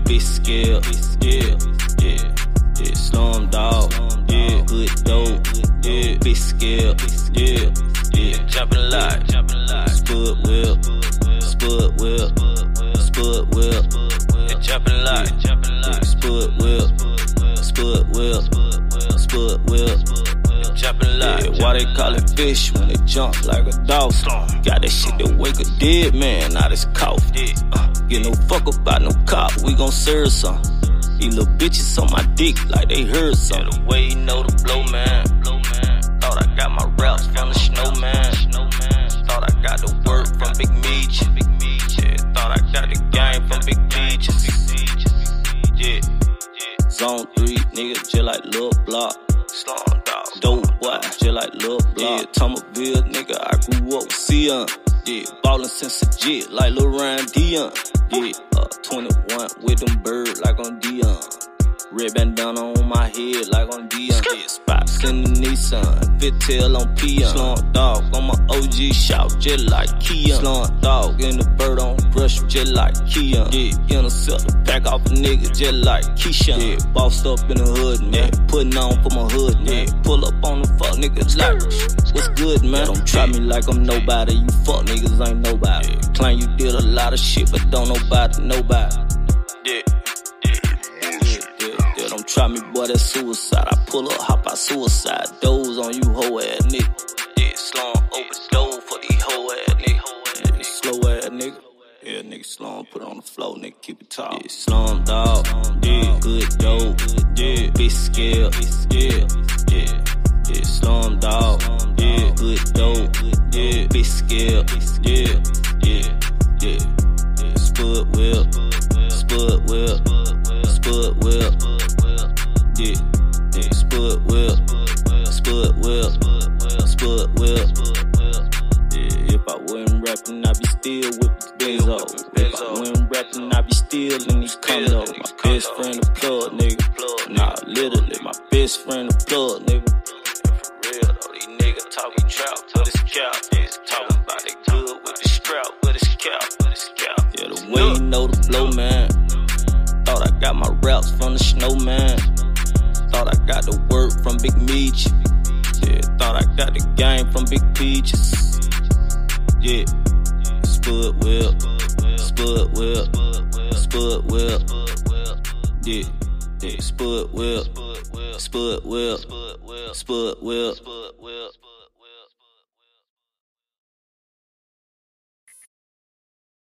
big scale, yeah, yeah, yeah, slum dog, yeah, good dope, yeah, big scale, yeah, yeah, jumping like, spud whip, spud whip, spud whip, yeah, jumping like, spud whip, spud whip, spud whip, yeah, jumping like. Yeah, why they call it fish when they jump like a dolphin? Got that shit that wake a dead man out his coffin. Get no fuck about no cop, we gon' serve some. These little bitches on my dick like they heard some. The way you know the blow, man. Thought I got my raps from the snowman. Thought I got the work from Big Meech. Yeah, thought I got the game from Big Peaches. Yeah, Zone 3, nigga, just like Lil Block. Dope boy, just like Lil Block. Yeah, Thomasville, nigga, I grew up with Sion. Yeah, ballin' since a jet like Lil Ryan Dion. Yeah, 21 with them birds like on Dion. Red bandana on my head like on Dion. Yeah, spots in the Nissan, fit tail on Peon. Slump dog on my OG shout just like Keon. Slump dog in the bird on brush just like Keon. Yeah, intercept the back off a nigga just like Keyshawn. Yeah, bossed up in the hood, man. Putting on for my hood, man. Pull up on the fuck niggas like, what's good, man? Don't try me like I'm nobody. You fuck niggas ain't nobody. Claim you did a lot of shit, but don't nobody. Yeah. Don't try me, boy, that's suicide. I pull up, hop out suicide. Doze on you, hoe ass nigga. Yeah, slum open door for these hoe ass nigga. Yeah, slow ass nigga. Yeah, nigga, slum, put it on the floor, nigga, keep it tall. Yeah, slum dog, yeah, good dope, yeah, big scale, yeah, yeah, yeah, slum dog, yeah, good dope, yeah, big scale, yeah, yeah, yeah, yeah, spud whip, spud whip, spud whip. Yeah, yeah, spud whip, spud whip, spud whip. Yeah, if I wasn't rapping, I'd be still with the Benzo. If I wasn't rapping, I'd be still in these condos. My best friend the plug, nigga. Nah, literally, my best friend the plug, nigga. For real though, these niggas talking trap, but it's cap. Yeah, talking about they good with the strap, but it's cap. Yeah, the way you know the blow, man. Thought I got my raps from the snowman. Thought I got the work from Big Meech. Yeah, thought I got the game from Big Peaches. Yeah, spud whip, spud whip, spud whip. Yeah, yeah, spud whip, spud whip, spud whip.